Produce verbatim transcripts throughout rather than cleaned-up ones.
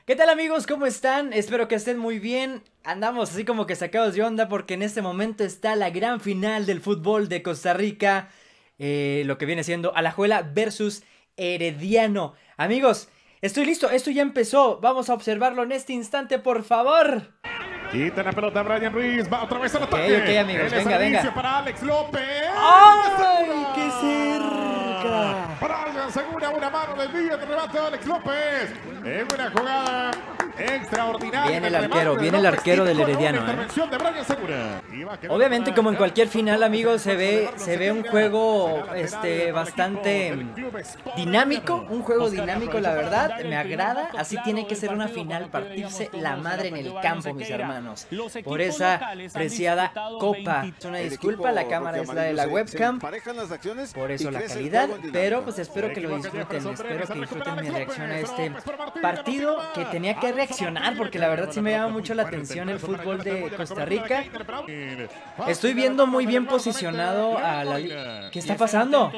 ¿Qué tal amigos? ¿Cómo están? Espero que estén muy bien. Andamos así como que sacados de onda porque en este momento está la gran final del fútbol de Costa Rica. Eh, lo que viene siendo Alajuela versus Herediano. Amigos, estoy listo, esto ya empezó. Vamos a observarlo en este instante, por favor. Quita la pelota Brian Ruiz, va otra vez al Ok, ataque. ok amigos, El venga, venga. para Alex López. ¡Ay, qué cerca! Brian Segura, una mano de vía de remate de Alex López. En una jugada extraordinaria. Viene el arquero, viene el arquero del Herediano, ¿eh? De Brian Segura. Obviamente, como en cualquier final, amigos, se ve, se ve un juego este, bastante dinámico, un juego dinámico, la verdad, me agrada. Así tiene que ser una final, partirse la madre en el campo, mis hermanos, por esa preciada copa. Es una disculpa, la cámara es la de la webcam, por eso la calidad, pero pues espero que lo disfruten, espero que disfruten mi reacción a este partido, que tenía que reaccionar porque la verdad sí me llama mucho la atención el fútbol de Costa Rica. Estoy viendo muy bien posicionado a la liga. ¿Qué está pasando?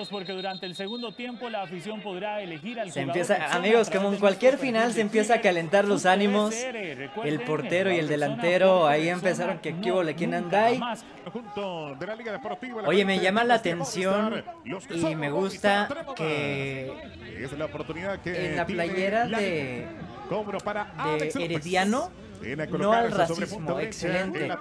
Se empieza, amigos, como en cualquier final se empieza a calentar los ánimos. El portero y el delantero ahí empezaron que aquí hubo quién anda ahí. Oye, me llama la atención y me gusta que en la playera de, de Herediano no al racismo, excelente.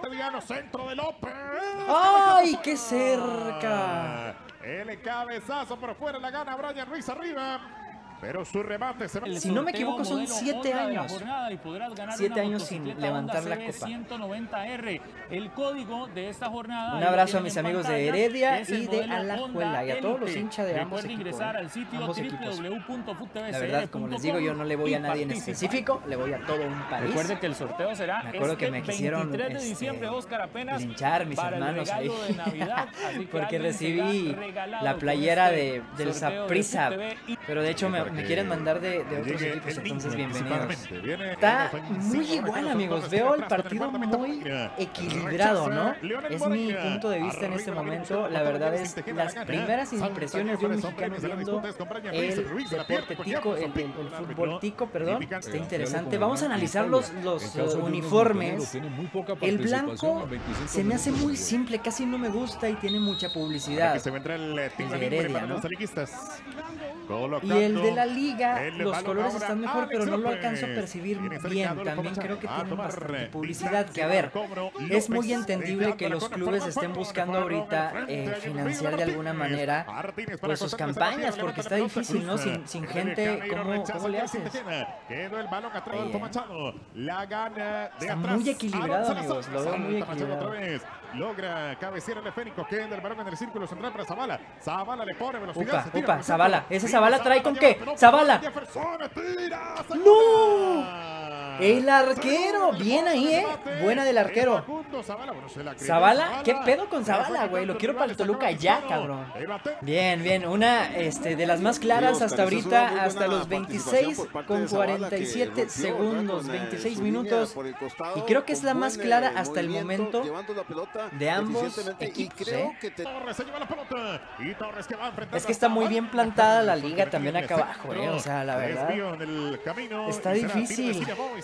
¡Ay, qué cerca! El cabezazo por fuera, la gana Brian Ruiz arriba. Pero su remate se va. Si no me equivoco son siete años. Siete años sin levantar la copa. El código de esta jornada. Un abrazo a mis amigos de Heredia y de Alajuela y a todos los hinchas de ambos equipos. Ambos equipos. La verdad, como les digo, yo no le voy a nadie en específico, le voy a todo un país. Recuerde que el sorteo será. Me acuerdo que me quisieron este, linchar mis hermanos ahí porque recibí la playera de, del Saprissa, pero de hecho me Me quieren mandar de, de otros equipos, entonces bienvenidos. Está muy igual, amigos. Veo el partido muy equilibrado, ¿no? Es mi punto de vista en este momento. La verdad es las primeras impresiones de un mexicano viendo el deporte tico, el, el, el fútbol tico, perdón. Está interesante. Vamos a analizar los, los uh, uniformes. El blanco se me hace muy simple, casi no me gusta y tiene mucha publicidad. El de Heredia, ¿no? Y el de la liga, los colores están mejor, pero no lo alcanzo a percibir bien. También creo que tienen bastante publicidad. Que a ver, es muy entendible que los clubes estén buscando ahorita eh, financiar de alguna manera pues sus campañas, porque está difícil, ¿no? Sin, sin gente, ¿cómo, cómo le haces? Eh, está muy equilibrado, amigos. Lo veo muy equilibrado. Logra cabecear el esférico, queda el balón en el círculo central para Zavala. Zavala le pone velocidad. Upa, upa, Zavala. Ese Zavala trae con qué? Zavala. ¡No! El arquero. Bien ahí, ¿eh? Buena del arquero. Zavala. ¿Qué pedo con Zavala, güey? Lo quiero para el Toluca ya, cabrón. Bien, bien. Una este, de las más claras hasta ahorita, hasta los veintiséis con cuarenta y siete segundos, veintiséis minutos. Y creo que es la más clara hasta el momento de ambos equipos, ¿eh? Es que está muy bien plantada la liga también acá abajo, ¿eh? O sea, la verdad está difícil.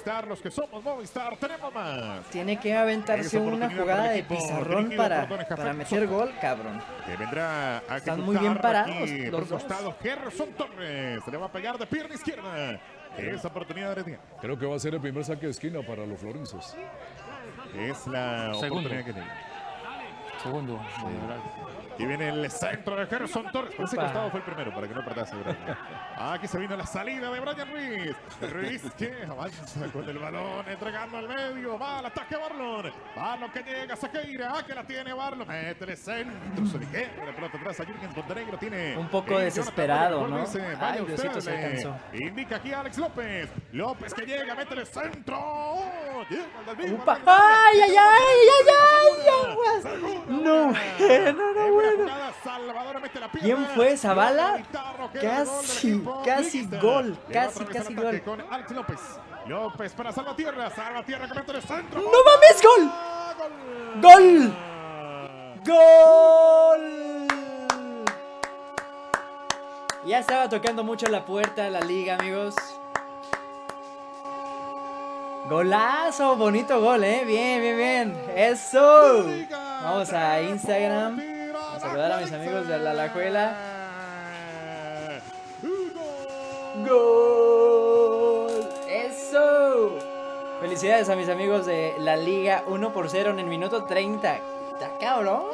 Tiene que aventarse una jugada de pizarrón para, para meter gol, cabrón. Están muy bien parados los dos. Gerson Torres se le va a pegar de pierna izquierda. Esa oportunidad de creo que va a ser el primer saque de esquina para los florenses. Es la oportunidad que tiene. Segundo. Aquí viene el centro de Gerson Torres. Por ese costado fue el primero para que no perdase. Aquí se vino la salida de Brian Ruiz. Ruiz que avanza con el balón, entregando al medio. Va al ataque Barlon. Barlon que llega, Sequeira. Que la tiene Barlon. Mete el centro. Se le queda la pelota atrás a Jürgen Montenegro. Tiene un poco desesperado, ¿no? Ay, Diosito, se alcanzó. Indica aquí a Alex López. López que llega, mete el centro. Upa. ¡Ay, ay, ay, ay, ay! No, no, no, bueno. ¿Quién fue? ¿Zavala? Casi, casi gol, casi, casi gol. López para Salvatierra, Salvatierra que mete el centro. ¡No mames, gol! ¡Gol! ¡Gol! Ya estaba tocando mucho la puerta de la liga, amigos. Golazo, bonito gol, eh. Bien, bien, bien. Eso. Vamos a Instagram. Vamos a saludar a mis amigos de la Alajuela. Gol. Eso. Felicidades a mis amigos de la Liga. uno por cero en el minuto treinta. Está cabrón.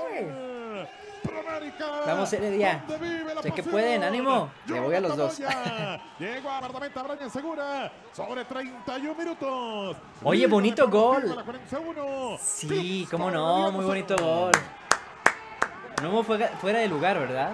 Vamos, Heredia. Sé que pueden, ánimo. Le voy a los dos. Llegó a Bardamenta Brian Segura sobre treinta y un minutos. Oye, bonito gol. Sí, cómo no, muy bonito gol. No fue fuera de lugar, ¿verdad?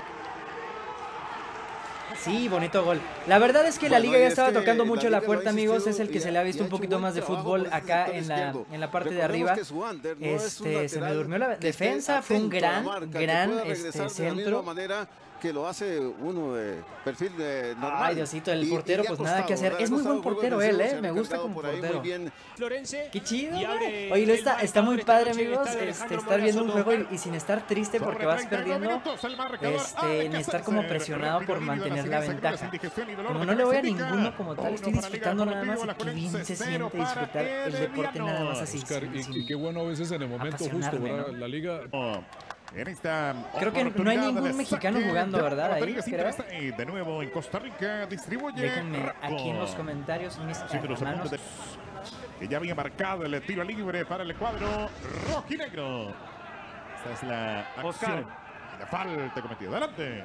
Sí, bonito gol. La verdad es que la liga ya estaba tocando mucho la puerta, amigos. Es el que se le ha visto un poquito más de fútbol acá en la, en la parte de arriba. Este, se me durmió la defensa. Fue un gran, gran este, centro. Que lo hace uno de perfil de normal. Ay, Diosito, el portero, pues nada que hacer. Es muy buen portero él, ¿eh? Me gusta como portero. Qué chido, güey. Oye, está, está muy padre, amigos, este, estar viendo un juego y, y sin estar triste porque vas perdiendo, este, ni estar como presionado por mantener la ventaja. Como no le voy a ninguno como tal, estoy disfrutando nada más y qué bien se siente disfrutar el deporte nada más así. Oscar, y, y qué bueno a veces en el momento justo, ¿verdad? ¿no? La liga... En esta creo que no hay ningún mexicano jugando, ¿verdad? Ahí, creo. De nuevo en Costa Rica distribuye. Déjenme aquí en los comentarios mis hermanos. Que ya había marcado el tiro libre para el cuadro rojinegro. Esta es la acción. La falta cometida. Adelante.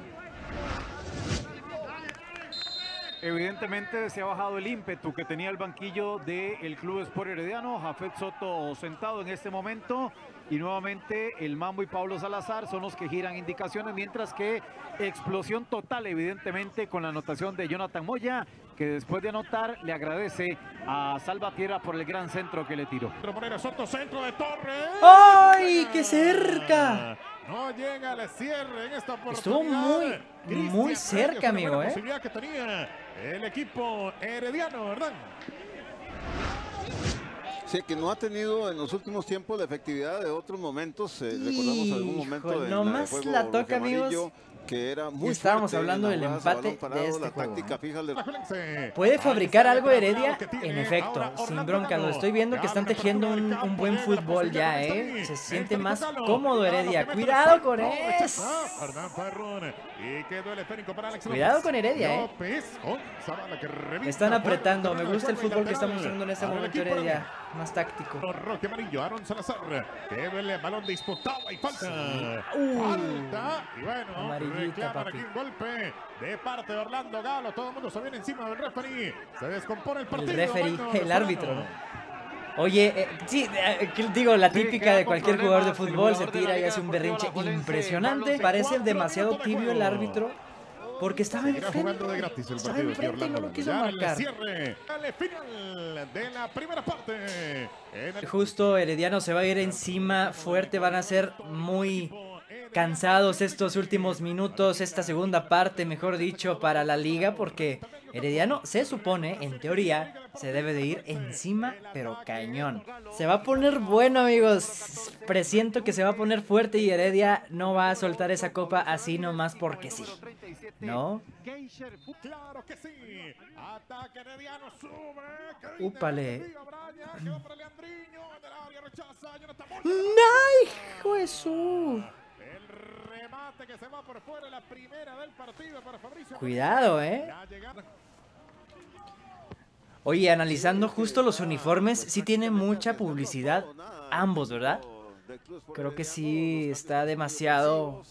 Evidentemente se ha bajado el ímpetu que tenía el banquillo del Club Sport Herediano. Jafet Soto sentado en este momento y nuevamente el Mambo y Pablo Salazar son los que giran indicaciones, mientras que explosión total evidentemente con la anotación de Jonathan Moya, que después de anotar le agradece a Salvatierra por el gran centro que le tiró. Soto, centro de Torres. ¡Ay, qué cerca! No llega al cierre en esta oportunidad. Estuvo muy, muy cerca, amigo, ¿eh? Posibilidad que tenía el equipo herediano, ¿verdad? Sí, que no ha tenido en los últimos tiempos la efectividad de otros momentos. Eh, recordamos algún momento de no más la toca, amigos. Que era muy estábamos hablando del empate parado, de este la juego, táctica fija de... ¿Puede fabricar algo Heredia? En efecto, sin bronca. Lo estoy viendo que están tejiendo un, un buen fútbol ya, ¿eh? Se siente más cómodo Heredia. ¡Cuidado con eso! Cuidado con Heredia, ¿eh? Están apretando. Me gusta el fútbol que está mostrando en este momento Heredia. Más táctico. Roque amarillo, Aaron Salazar. Debe el balón disputado y falta. Uh, falta. Y bueno, amarillita, papi. Aquí un golpe de parte de Orlando Galo. Todo el mundo se viene encima del referee. Se descompone el partido. El referee, bueno, el árbitro, ¿no? Oye, eh, sí, eh, digo, la típica de cualquier jugador de fútbol, se tira y hace un berrinche impresionante. Parece demasiado tibio el árbitro. Porque estaba enfrente, jugando de gratis el estaba partido enfrente y no lo quiso marcar. Cierre, al final de la primera parte. El... Justo Herediano se va a ir encima fuerte, van a ser muy cansados estos últimos minutos, esta segunda parte, mejor dicho, para la liga, porque Herediano se supone, en teoría, se debe de ir encima, pero cañón. Se va a poner bueno, amigos. Presiento que se va a poner fuerte y Heredia no va a soltar esa copa así nomás porque sí. ¿No? Claro que sí. Ataque Herediano, sube. Úpale. ¡Ay, hijo de su! Que se va por fuera, la primera del partido para Fabricio. Cuidado, eh. Oye, analizando justo los uniformes, sí tiene mucha publicidad ambos, ¿verdad? Creo que sí está demasiado.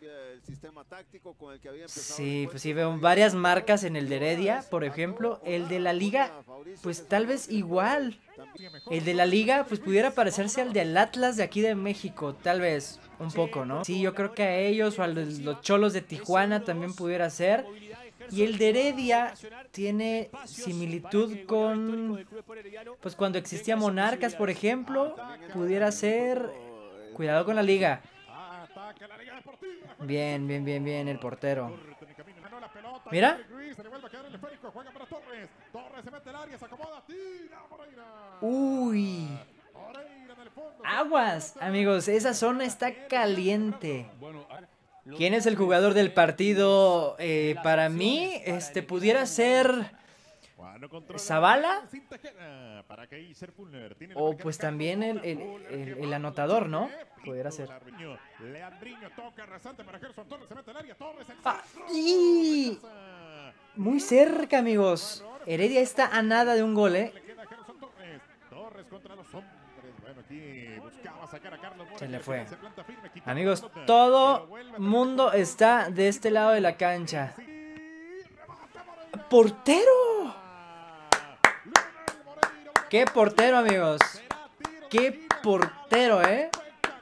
Sí, pues sí veo varias marcas en el de Heredia, por ejemplo. El de la liga, pues tal vez igual. El de la liga, pues pudiera parecerse al del Atlas de aquí de México, tal vez un poco, ¿no? Sí, yo creo que a ellos o a los, los Cholos de Tijuana también pudiera ser. Y el de Heredia tiene similitud con, pues cuando existía Monarcas, por ejemplo, pudiera ser. Cuidado con la liga. Bien, bien, bien, bien el portero. Mira. Uy. Aguas, amigos, esa zona está caliente. ¿Quién es el jugador del partido? Eh, para mí, este pudiera ser Zavala o pues también el, el, el, el anotador, ¿no? Pudiera ser. Ah, y... Muy cerca, amigos. Heredia está a nada de un gol, ¿eh? Se le fue. Amigos, todo mundo está de este lado de la cancha. ¡Portero! ¡Qué portero, amigos! ¡Qué portero, eh!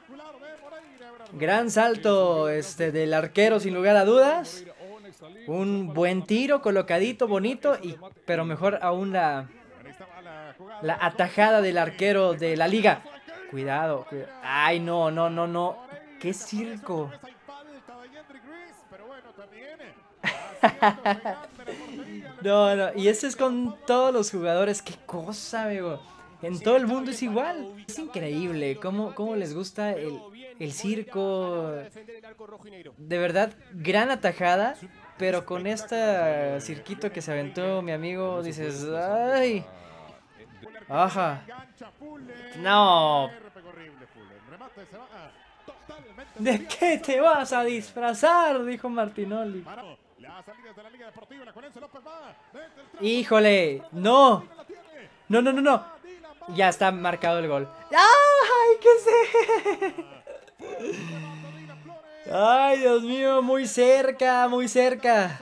Gran salto este, del arquero, sin lugar a dudas. Un buen tiro, colocadito, bonito, y, pero mejor aún la, la atajada del arquero de la liga. Cuidado, cuidado. Ay, no, no, no, no. ¡Qué circo! No, no, y eso es con todos los jugadores. ¡Qué cosa, amigo! En todo el mundo es igual. Es increíble cómo, cómo les gusta el, el circo. De verdad, gran atajada. Pero con este cirquito que se aventó mi amigo, dices, ¡ay! ¡Ajá! ¡No! ¿De qué te vas a disfrazar? Dijo Martinoli. ¡Híjole! ¡No! ¡No, no, no, no! Ya está marcado el gol. ¡Ay, qué sé! ¡Ay, Dios mío! Muy cerca, muy cerca.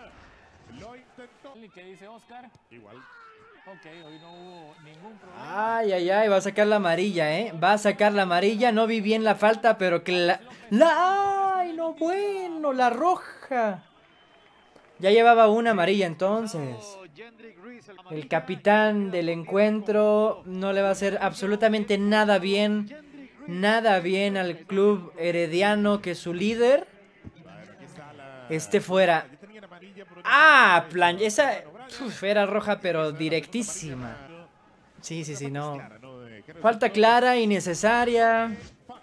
¿Qué dice Oscar? Igual. Ok, hoy no hubo ningún problema. Ay, ay, ay, va a sacar la amarilla, ¿eh? Va a sacar la amarilla. No vi bien la falta, pero que la... la... ¡Ay, no, bueno! La roja. Ya llevaba una amarilla entonces. El capitán del encuentro no le va a hacer absolutamente nada bien. Nada bien al club herediano, que su líder esté fuera. ¡Ah! Plan... Esa uf, era roja, pero directísima. Sí, sí, sí, no. Falta clara, innecesaria.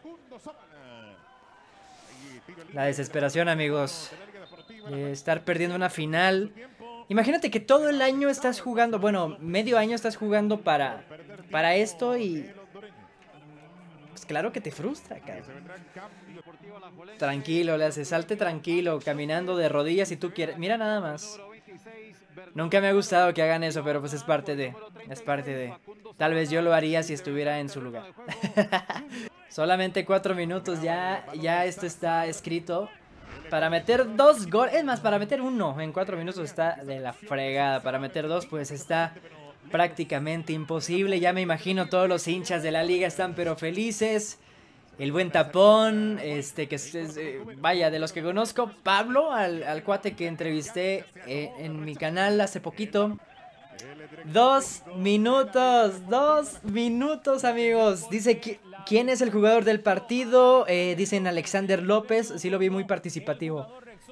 La desesperación, amigos. De estar perdiendo una final. Imagínate que todo el año estás jugando, bueno, medio año estás jugando para, para esto y... Pues claro que te frustra, cabrón. Tranquilo, le hace, salte tranquilo, caminando de rodillas si tú quieres. Mira nada más. Nunca me ha gustado que hagan eso, pero pues es parte de, es parte de. Tal vez yo lo haría si estuviera en su lugar. Solamente cuatro minutos, ya, ya esto está escrito. Para meter dos goles, es más, para meter uno en cuatro minutos está de la fregada. Para meter dos, pues está prácticamente imposible. Ya me imagino todos los hinchas de la liga están pero felices. El buen tapón, este que es, es, eh, vaya, de los que conozco, Pablo, al, al cuate que entrevisté eh, en mi canal hace poquito. Dos minutos, dos minutos, amigos. Dice que quién es el jugador del partido. Eh, dicen Alexander López. Sí lo vi muy participativo.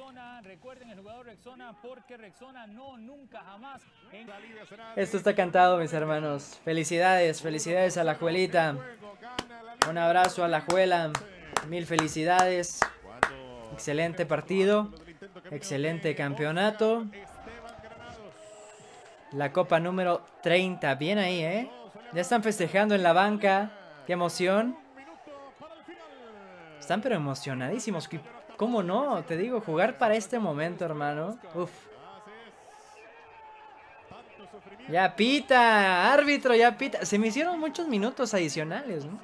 Esto está cantado, mis hermanos. Felicidades, felicidades a la Juelita. Un abrazo a la Juela. Mil felicidades. Excelente partido. Excelente campeonato. La copa número treinta. Bien ahí, ¿eh? Ya están festejando en la banca. ¡Qué emoción! Están pero emocionadísimos. ¿Cómo no? Te digo, jugar para este momento, hermano. Uf. Ya pita, árbitro, ya pita. Se me hicieron muchos minutos adicionales, ¿no?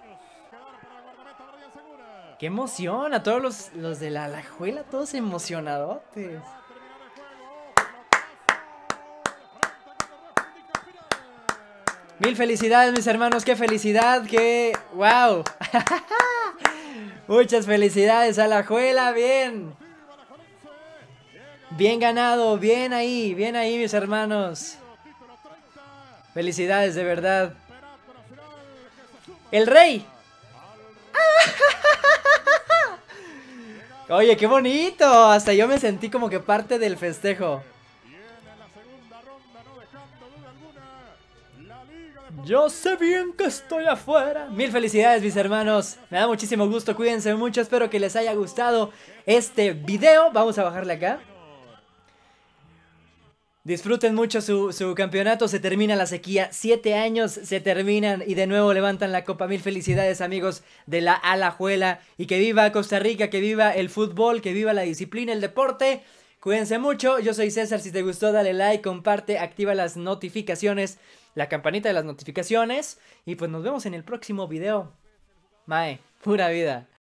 ¡Qué emoción! A todos los, los de la Alajuela, todos emocionadotes. Mil felicidades, mis hermanos, qué felicidad, qué... ¡Wow! Muchas felicidades a la Juela, bien. Bien ganado, bien ahí, bien ahí, mis hermanos. Felicidades, de verdad. ¡El Rey! Oye, qué bonito. Hasta yo me sentí como que parte del festejo. Yo sé bien que estoy afuera. Mil felicidades, mis hermanos. Me da muchísimo gusto, cuídense mucho. Espero que les haya gustado este video. Vamos a bajarle acá. Disfruten mucho su, su campeonato, se termina la sequía, siete años se terminan y de nuevo levantan la copa. Mil felicidades, amigos de la Alajuela, y que viva Costa Rica, que viva el fútbol, que viva la disciplina, el deporte. Cuídense mucho, yo soy César, si te gustó dale like, comparte, activa las notificaciones, la campanita de las notificaciones, y pues nos vemos en el próximo video. Mae, pura vida.